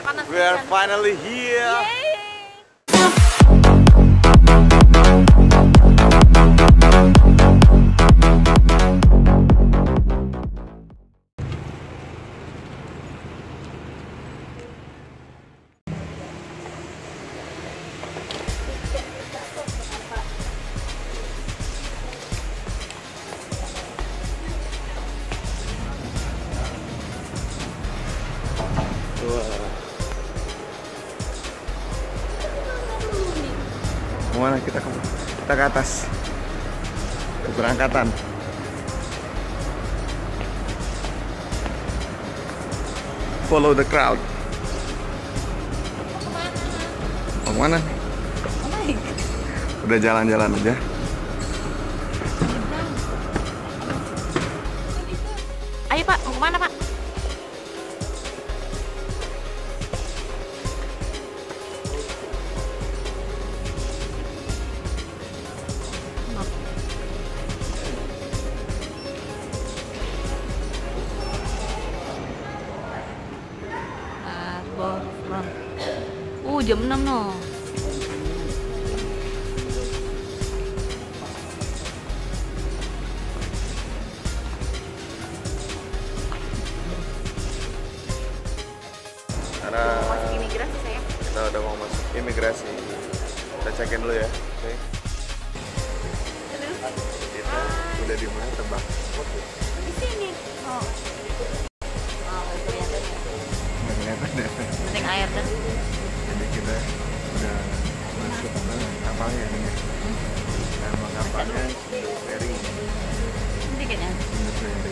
panas. We are finally here. Mana kita ke atas keberangkatan. Follow the crowd. Mau kemana? Udah jalan-jalan aja. Ayo Pak, mau kemana Pak? Jam 6 no. Karena Masuk imigrasi saya. kita udah mau masuk imigrasi. Kita cekin dulu ya. Oke. Kita udah di mana tebak? Di sini. Oh. Oh, kelihatan. Penting air kan. Jadi kita udah masuk ke kapalnya nih. Nama kapalnya Ferry. Tiketnya. Ferry.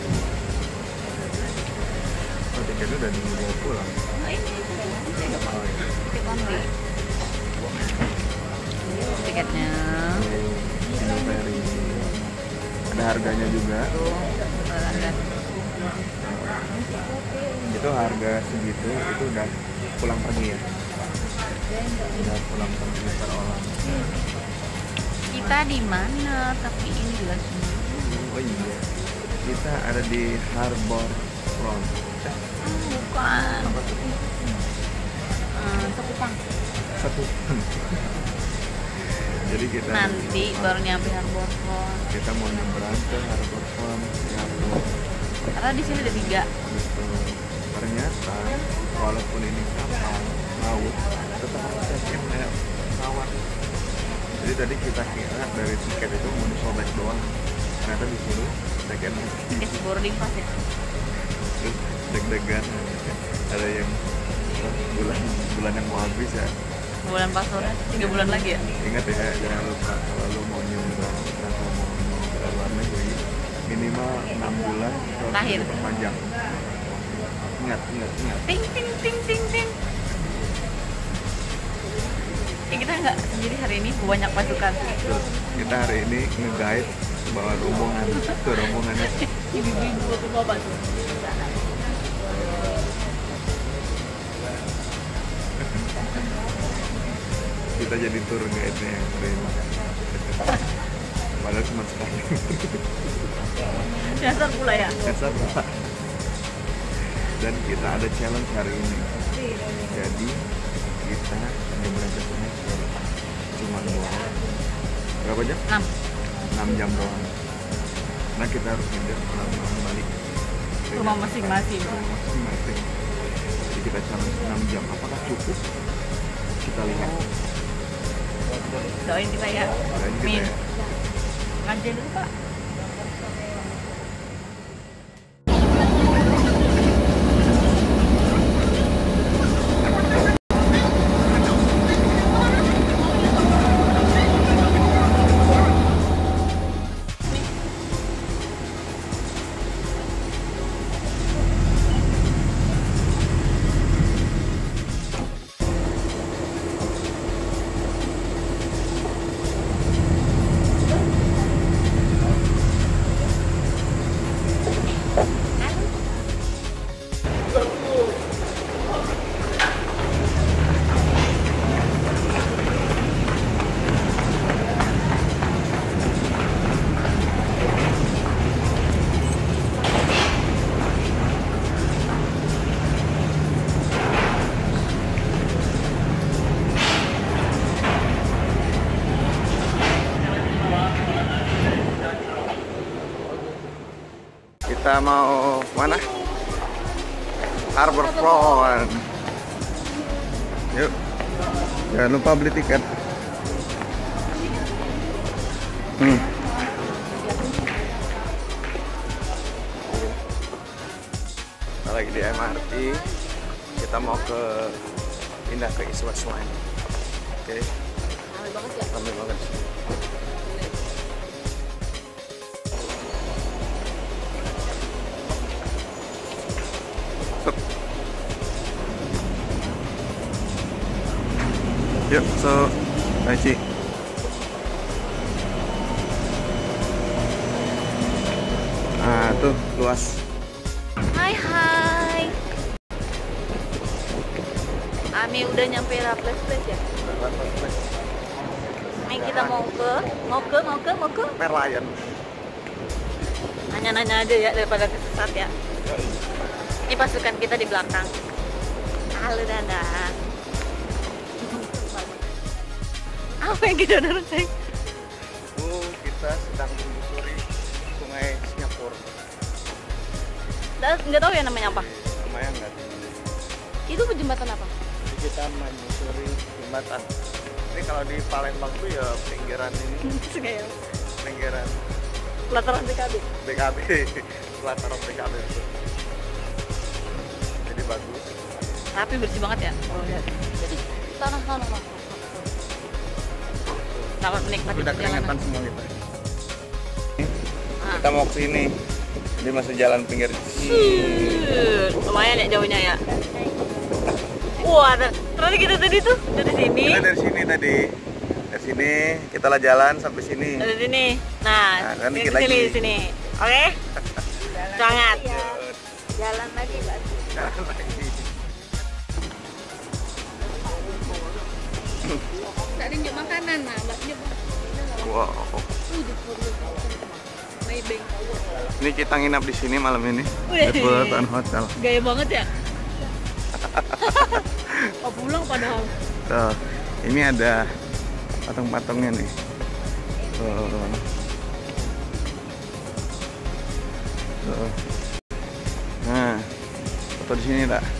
Oh, tiketnya udah dibawa pulang. Oh, ini. Oh, iya. Tiket one way. Tiketnya. Ferry. Ada harganya juga. Tuh, ada. Itu harga segitu itu udah pulang pergi ya. Udah pulang pergi per orang. Kita di mana? Tapi ini jelas. Oh iya. Kita ada di Harbor Front. Bukan. Apa tuh? Sekupang. Satu. Jadi kita Nanti baru nyampe Harbor Front. kita mau nyebrang ke Harbor Front Singapura. Karena di sini ada 3. Gitu. Ternyata walaupun ini kapal laut, tetap harus check-in kayak pesawat. Jadi tadi kita kira dari tiket itu mau disobek doang, ternyata disuruh check-in lagi. Guys, boarding pass ya. Terus deg-degan, ada yang bulan yang mau habis ya. Bulan paspornya 3 bulan lagi ya. Ingat ya, jangan lupa kalau lo mau nyebrang atau mau ke luar negeri minimal 6 bulan terus Terakhir. diperpanjang. Ingat. Ting ting ting ting ting. Ya, kita nggak sendiri hari ini, banyak pasukan. Terus kita hari ini nge-guide bawa rombongan. Tuh rombongannya. Ibu-ibu foto bapak tuh. Kita jadi tour guide-nya yang hari ini. Padahal cuma sekali. Dasar pula ya. Dasar Pak. Dan kita ada challenge hari ini. Jadi kita nyebrang ke Singapura cuma bawa berapa jam? 6 jam doang. Nah kita harus ngejar pulang balik Rumah masing-masing. masing-masing. Jadi kita challenge 6 jam. Apakah cukup? Kita lihat. Doain kita ya. Doain kita Min. ya. Ngajar dulu Pak. Kita mau mana? Harbor Front. Yuk. Jangan lupa beli tiket. Kita lagi di MRT. Kita mau pindah ke East West Line. Oke. Ramai banget ya. Ramai banget. Yuk, so Aici. Nah, tuh luas. Hai. Ami udah nyampe Raffles Place ya? Ini kita mau ke Merlion. nanya-nanya aja ya daripada kesesat ya. Ini pasukan kita di belakang. Halo Dada. Apa yang kita dorong sayang? Kita sedang menyusuri sungai Singapura. Nggak tahu ya namanya apa? Lumayan nggak? Itu jembatan apa? Jadi kita menyusuri jembatan. Ini kalau di Palembang tuh ya pinggiran ini, pinggiran Pelataran BKB. pelataran BKB itu. Jadi bagus. Tapi bersih banget ya. Oh lihat. Jadi sana. Dapat menikmati Udah perjalanan. keringetan semua kita. Kita mau ke sini. Jadi masih jalan pinggir. Lumayan ya jauhnya ya. Wah, ternyata kita tadi tuh dari sini. Kita dari sini tadi. Dari sini kita lah jalan sampai sini. Dari sini. Nah kan di dikit lagi. sini. Oke? Semangat. Jalan lagi, Mbak. Jalan lagi. Tadi njuk makanan, nah, Mbak njuk. Wow. Maybank. Ini kita nginap di sini malam ini. Wih. Di Fullerton Hotel. Gaya banget ya. Oh pulang padahal. Tuh, ini ada patung-patungnya nih. Tuh. Tuh. Nah, foto di sini tak?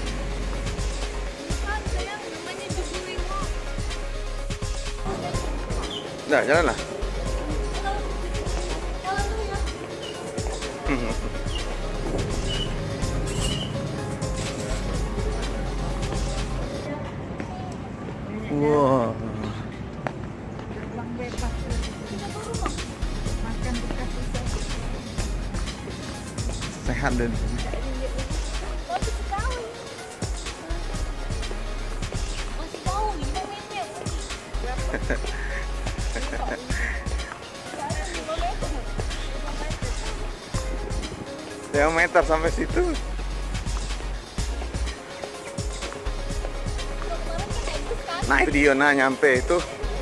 Nah, jalan lah. Wow. Sehat dan meter sampai situ. Nah itu dia, nah nyampe itu.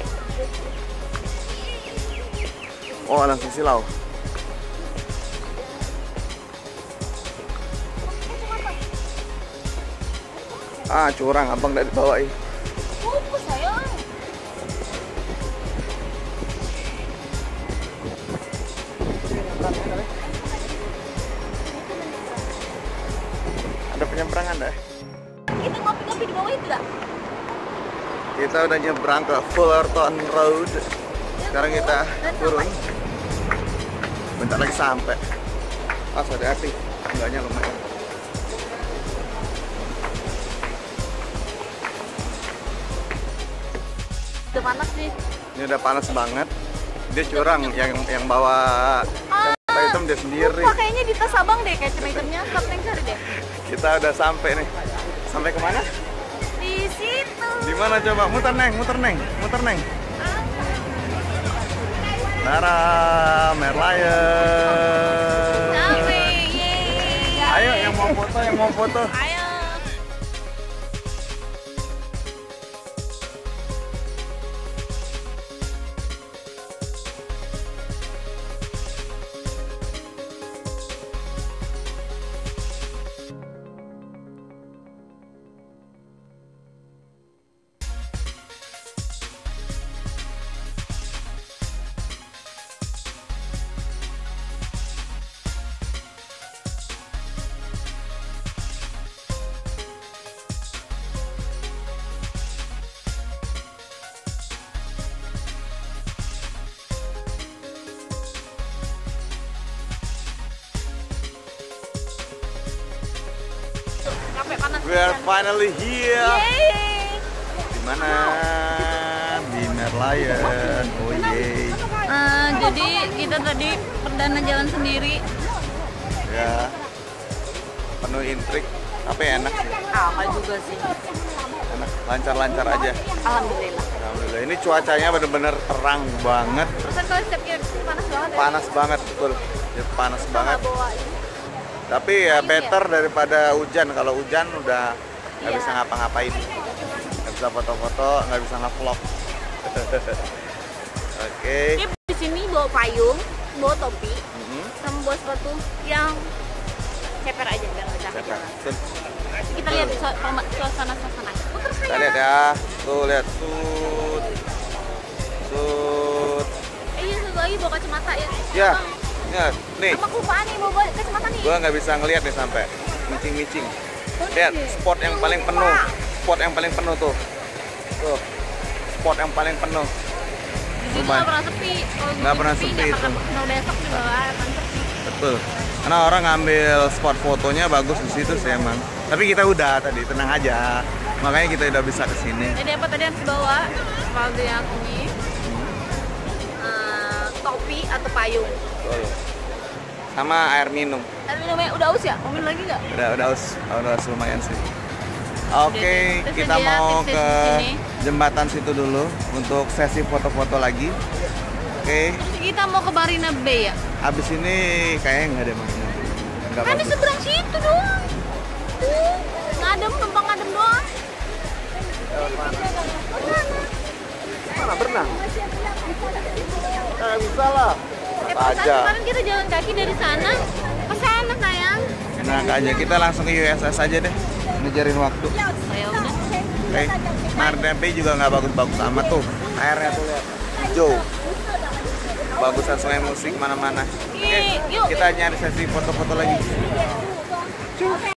Oh langsung silau. Ah curang, abang dari bawah ini. Ada penyeberangan dah. Itu ngopi-ngopi di bawah itu dah. Kita udah nyebrang ke Fullerton Road. Sekarang kita turun. Bentar lagi sampai. Pas hati-hati, enggaknya lumayan. Udah panas nih. Ini udah panas banget. Dia curang yang bawa kacamata hitam dia sendiri. Kayaknya di tas abang deh kacamata hitamnya. Stop neng cari deh. Kita udah sampai nih. Sampai kemana? Di situ. Di mana coba? Muter neng. Nara, Merlion. Sampai. Yeay. Ayo yang mau foto. Ayo. panas. We are finally here. Yeay. Di mana? Di Merlion. Oh yeay. Jadi kita tadi perdana jalan sendiri. Ya. Penuh intrik. Tapi enak sih. Enggak juga sih. Enak, lancar-lancar aja. Alhamdulillah. Alhamdulillah. Ini cuacanya bener-bener terang banget. Terus kalau setiap kira panas banget ya? Panas banget, betul. Ya, panas Kita banget. nggak bawa ini. Tapi ya better daripada hujan. Kalau hujan udah nggak Iya. bisa ngapa-ngapain. Nggak bisa foto-foto, nggak bisa nge-vlog. Oke. Dia di sini bawa payung, bawa topi, Mhm. sama bawa sepatu yang ceper aja biar nggak capek Ceper. jalan. Tuh, Kita lihat suasana. Puter kita sayang. lihat ya. Tuh lihat sud. Sud. Iya satu lagi bawa kacamata ya. Ya. Bang, Lihat, nih. apa kelupaan nih bawa kacamata nih? Gua nggak bisa ngelihat nih sampai micing-micing. Lihat spot yang paling penuh. Spot yang paling penuh tuh. Tuh. Spot yang paling penuh. Di situ Lumayan. nggak pernah sepi. Kalau Nggak di pernah sini sepi nggak itu. Kalau besok juga akan sepi. Betul. Karena orang ngambil spot fotonya bagus di situ sih emang. Tapi kita udah tadi, tenang aja. Makanya kita udah bisa kesini. Jadi apa tadi yang dibawa? Sepatu yang ini, topi atau payung. Betul. Sama air minum. Air minumnya udah aus ya? Mau minum lagi nggak? Udah aus lumayan sih. Oke, Jadi, kita terus aja mau tips ke di sini. jembatan situ dulu untuk sesi foto-foto lagi. Oke, Terus kita mau ke Marina Bay ya? habis ini kayaknya nggak ada Marina Bay. Nggak Kan di bagus. seberang situ doang. Tuh, ngadem, numpang ngadem doang. Mana berenang? Nggak bisa lah. Perasaan Aja. kemarin kita jalan kaki dari sana ke sana sayang. Nah, aja kita langsung ke USS aja deh. Ngejarin waktu. Oh, ya udah. Oke, Marina Bay juga nggak bagus-bagus amat tuh. Airnya tuh lihat hijau. Bagusan sungai musik mana-mana. Oke, Yuk. kita nyari sesi foto-foto lagi.